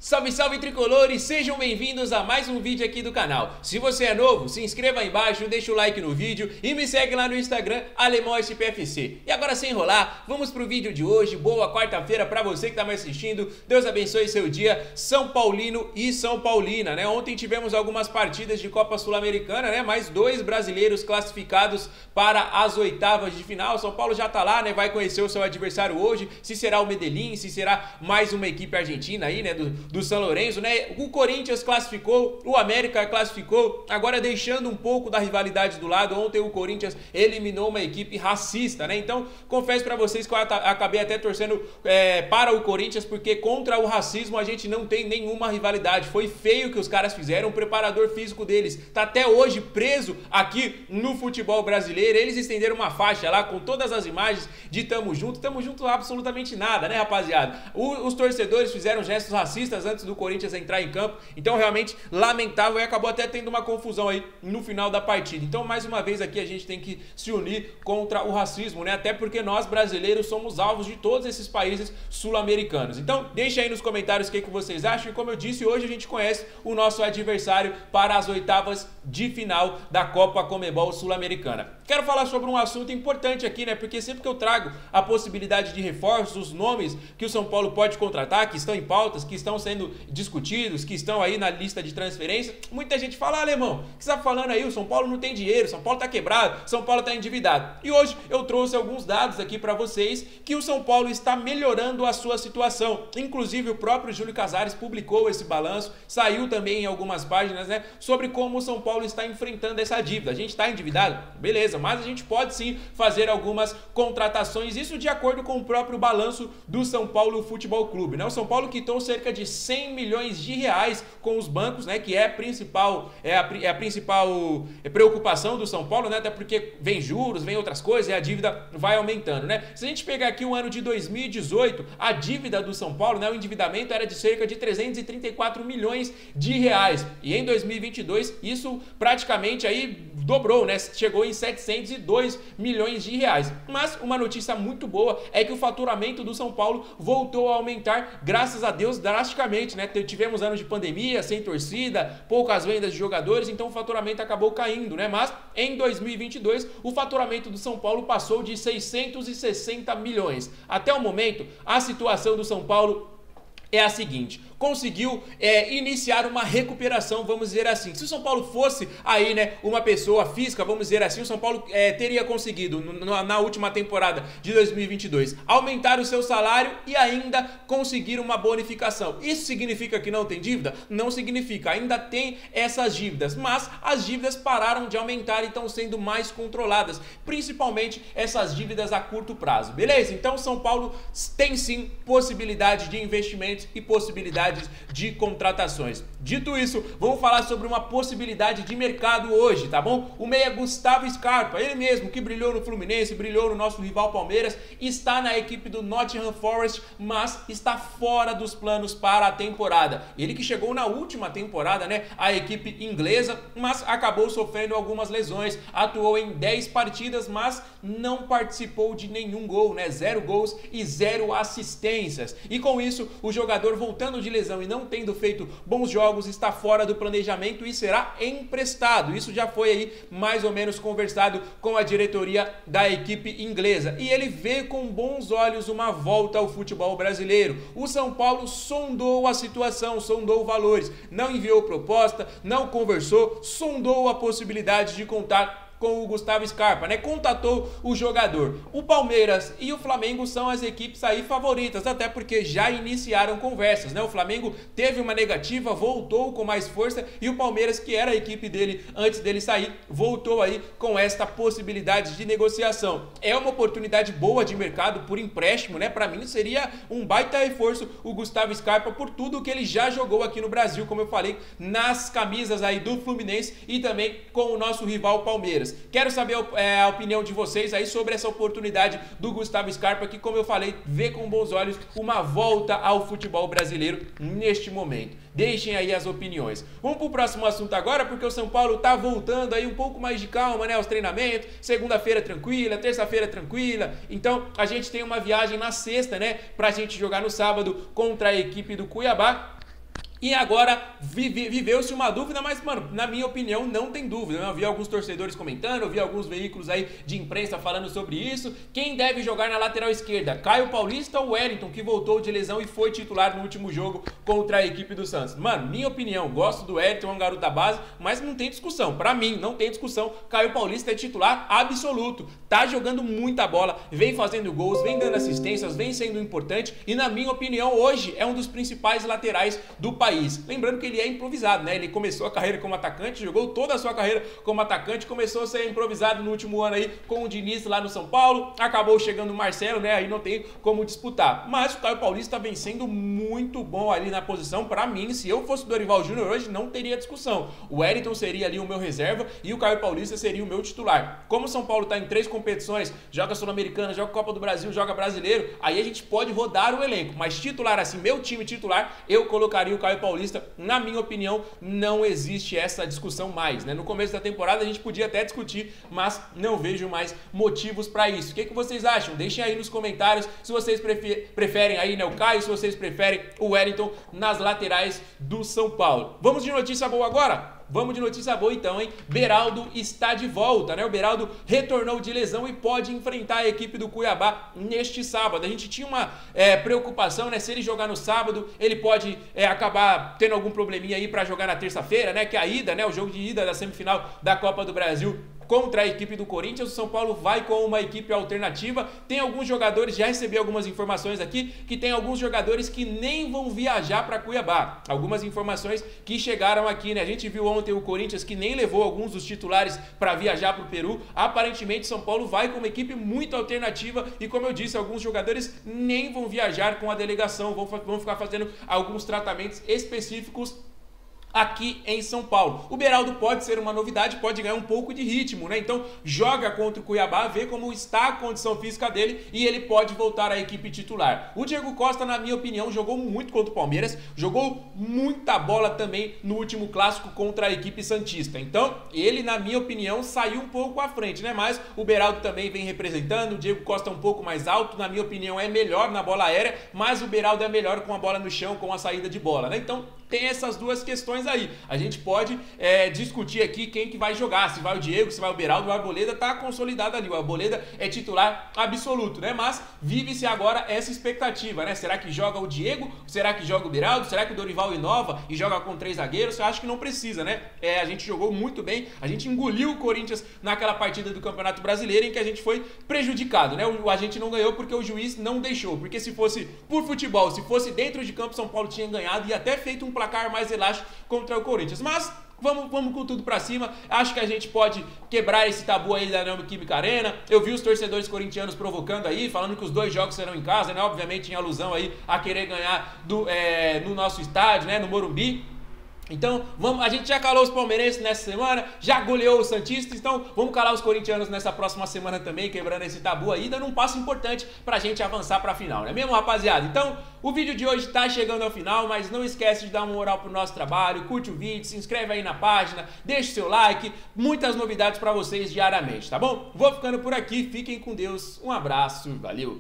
Salve, salve tricolores, sejam bem-vindos a mais um vídeo aqui do canal. Se você é novo, se inscreva aí embaixo, deixa o like no vídeo e me segue lá no Instagram, AlemãoSPFC. E agora sem enrolar, vamos pro vídeo de hoje. Boa quarta-feira pra você que tá me assistindo. Deus abençoe seu dia, São Paulino e São Paulina, né? Ontem tivemos algumas partidas de Copa Sul-Americana, né? Mais dois brasileiros classificados para as oitavas de final. São Paulo já tá lá, né? Vai conhecer o seu adversário hoje, se será o Medellín, se será mais uma equipe argentina aí, né? Do São Lourenço, né? O Corinthians classificou, o América classificou, agora deixando um pouco da rivalidade do lado. Ontem o Corinthians eliminou uma equipe racista, né? Então, confesso pra vocês que eu acabei até torcendo para o Corinthians, porque contra o racismo a gente não tem nenhuma rivalidade. Foi feio o que os caras fizeram, o preparador físico deles tá até hoje preso aqui no futebol brasileiro. Eles estenderam uma faixa lá com todas as imagens de tamo junto absolutamente nada, né, rapaziada? Os torcedores fizeram gestos racistas antes do Corinthians entrar em campo, então realmente lamentável, e acabou até tendo uma confusão aí no final da partida. Então, mais uma vez aqui a gente tem que se unir contra o racismo, né? Até porque nós brasileiros somos alvos de todos esses países sul-americanos. Então, deixa aí nos comentários o que vocês acham. E como eu disse, hoje a gente conhece o nosso adversário para as oitavas de final da Copa Conmebol Sul-Americana. Quero falar sobre um assunto importante aqui, né? Porque sempre que eu trago a possibilidade de reforços, os nomes que o São Paulo pode contratar, que estão em pautas, que estão sendo discutidos, que estão aí na lista de transferência, muita gente fala: alemão, o que você tá falando aí? O São Paulo não tem dinheiro, São Paulo tá quebrado, São Paulo tá endividado. E hoje eu trouxe alguns dados aqui para vocês que o São Paulo está melhorando a sua situação. Inclusive o próprio Júlio Casares publicou esse balanço, saiu também em algumas páginas, né, sobre como o São Paulo está enfrentando essa dívida. A gente está endividado? Beleza, mas a gente pode sim fazer algumas contratações, isso de acordo com o próprio balanço do São Paulo Futebol Clube, né? O São Paulo quitou cerca de 100 milhões de reais com os bancos, né, que é a principal preocupação do São Paulo, né, até porque vem juros, vem outras coisas e a dívida vai aumentando, né? Se a gente pegar aqui o ano de 2018, a dívida do São Paulo, né, o endividamento era de cerca de 334 milhões de reais, e em 2022 isso praticamente aí dobrou, né? Chegou em 702 milhões de reais. Mas uma notícia muito boa é que o faturamento do São Paulo voltou a aumentar, graças a Deus, drasticamente, né? Tivemos anos de pandemia, sem torcida, poucas vendas de jogadores, então o faturamento acabou caindo, né? Mas em 2022 o faturamento do São Paulo passou de 660 milhões. Até o momento, a situação do São Paulo é a seguinte: conseguiu iniciar uma recuperação, vamos dizer assim. Se o São Paulo fosse aí, né, uma pessoa física, vamos dizer assim, o São Paulo teria conseguido na última temporada de 2022 aumentar o seu salário e ainda conseguir uma bonificação. Isso significa que não tem dívida? Não significa, ainda tem essas dívidas, mas as dívidas pararam de aumentar e estão sendo mais controladas, principalmente essas dívidas a curto prazo, beleza? Então o São Paulo tem sim possibilidade de investimentos e possibilidades de contratações. Dito isso, vamos falar sobre uma possibilidade de mercado hoje, tá bom? O meia Gustavo Scarpa, ele mesmo que brilhou no Fluminense, brilhou no nosso rival Palmeiras, está na equipe do Nottingham Forest, mas está fora dos planos para a temporada. Ele que chegou na última temporada, né, a equipe inglesa, mas acabou sofrendo algumas lesões, atuou em 10 partidas, mas não participou de nenhum gol, né? 0 gols e 0 assistências. E com isso, o jogador voltando de lesão e não tendo feito bons jogos, está fora do planejamento e será emprestado. Isso já foi aí mais ou menos conversado com a diretoria da equipe inglesa, e ele vê com bons olhos uma volta ao futebol brasileiro. O São Paulo sondou a situação, sondou valores, não enviou proposta, não conversou, sondou a possibilidade de contar com o Gustavo Scarpa, né? Contatou o jogador. O Palmeiras e o Flamengo são as equipes aí favoritas, até porque já iniciaram conversas, né? O Flamengo teve uma negativa, voltou com mais força, e o Palmeiras, que era a equipe dele antes dele sair, voltou aí com esta possibilidade de negociação. É uma oportunidade boa de mercado por empréstimo, né? Para mim seria um baita reforço o Gustavo Scarpa por tudo que ele já jogou aqui no Brasil, como eu falei, nas camisas aí do Fluminense e também com o nosso rival Palmeiras. Quero saber a opinião de vocês aí sobre essa oportunidade do Gustavo Scarpa, que, como eu falei, vê com bons olhos uma volta ao futebol brasileiro neste momento. Deixem aí as opiniões. Vamos para o próximo assunto agora, porque o São Paulo tá voltando aí um pouco mais de calma, né, aos treinamentos. Segunda-feira tranquila, terça-feira tranquila. Então a gente tem uma viagem na sexta, né, pra gente jogar no sábado contra a equipe do Cuiabá. E agora viveu-se uma dúvida, mas, mano, na minha opinião, não tem dúvida. Eu vi alguns torcedores comentando, eu vi alguns veículos aí de imprensa falando sobre isso. Quem deve jogar na lateral esquerda? Caio Paulista ou Wellington, que voltou de lesão e foi titular no último jogo contra a equipe do Santos? Mano, minha opinião, gosto do Wellington, é um garoto da base, mas não tem discussão. Pra mim, não tem discussão. Caio Paulista é titular absoluto. Tá jogando muita bola, vem fazendo gols, vem dando assistências, vem sendo importante e, na minha opinião, hoje é um dos principais laterais do país. Lembrando que ele é improvisado, né? Ele começou a carreira como atacante, jogou toda a sua carreira como atacante, começou a ser improvisado no último ano aí com o Diniz lá no São Paulo, acabou chegando o Marcelo, né? Aí não tem como disputar. Mas o Caio Paulista vem sendo muito bom ali na posição. Pra mim, se eu fosse o Dorival Júnior hoje, não teria discussão. O Wellington seria ali o meu reserva e o Caio Paulista seria o meu titular. Como o São Paulo tá em 3 competições, joga Sul-Americana, joga Copa do Brasil, joga Brasileiro, aí a gente pode rodar o elenco. Mas titular assim, meu time titular, eu colocaria o Caio Paulista. Na minha opinião, não existe essa discussão mais, né? No começo da temporada a gente podia até discutir, mas não vejo mais motivos para isso. O que vocês acham? Deixem aí nos comentários se vocês preferem aí, né, o Caio, se vocês preferem o Wellington nas laterais do São Paulo. Vamos de notícia boa agora? Vamos de notícia boa então, hein? Beraldo está de volta, né? O Beraldo retornou de lesão e pode enfrentar a equipe do Cuiabá neste sábado. A gente tinha uma preocupação, né? Se ele jogar no sábado, ele pode acabar tendo algum probleminha aí para jogar na terça-feira, né? Que é a ida, né? O jogo de ida da semifinal da Copa do Brasil contra a equipe do Corinthians. O São Paulo vai com uma equipe alternativa. Tem alguns jogadores, já recebi algumas informações aqui, que tem alguns jogadores que nem vão viajar para Cuiabá. Algumas informações que chegaram aqui, né? A gente viu ontem o Corinthians que nem levou alguns dos titulares para viajar para o Peru. Aparentemente, São Paulo vai com uma equipe muito alternativa e, como eu disse, alguns jogadores nem vão viajar com a delegação, vão ficar fazendo alguns tratamentos específicos aqui em São Paulo. O Beraldo pode ser uma novidade, pode ganhar um pouco de ritmo, né? Então joga contra o Cuiabá, vê como está a condição física dele e ele pode voltar à equipe titular. O Diego Costa, na minha opinião, jogou muito contra o Palmeiras, jogou muita bola também no último clássico contra a equipe santista. Então ele, na minha opinião, saiu um pouco à frente, né? Mas o Beraldo também vem representando, o Diego Costa é um pouco mais alto, na minha opinião é melhor na bola aérea, mas o Beraldo é melhor com a bola no chão, com a saída de bola, né? Então tem essas duas questões aí. A gente pode discutir aqui quem que vai jogar, se vai o Diego, se vai o Beraldo. O Arboleda tá consolidado ali, o Arboleda é titular absoluto, né? Mas vive-se agora essa expectativa, né? Será que joga o Diego? Será que joga o Beraldo? Será que o Dorival inova e joga com 3 zagueiros? Eu acho que não precisa, né? A gente jogou muito bem, a gente engoliu o Corinthians naquela partida do Campeonato Brasileiro em que a gente foi prejudicado, né? A gente não ganhou porque o juiz não deixou, porque se fosse por futebol, se fosse dentro de campo, São Paulo tinha ganhado e até feito um placar mais elástico contra o Corinthians. Mas vamos com tudo pra cima. Acho que a gente pode quebrar esse tabu aí da Neoquímica Arena. Eu vi os torcedores corintianos provocando aí, falando que os 2 jogos serão em casa, né? Obviamente em alusão aí a querer ganhar no nosso estádio, né? No Morumbi. Então, a gente já calou os palmeirenses nessa semana, já goleou os santistas, então vamos calar os corintianos nessa próxima semana também, quebrando esse tabu aí, dando um passo importante pra gente avançar pra final, não é mesmo, rapaziada? Então, o vídeo de hoje tá chegando ao final, mas não esquece de dar uma moral pro nosso trabalho, curte o vídeo, se inscreve aí na página, deixa o seu like, muitas novidades pra vocês diariamente, tá bom? Vou ficando por aqui, fiquem com Deus, um abraço, valeu!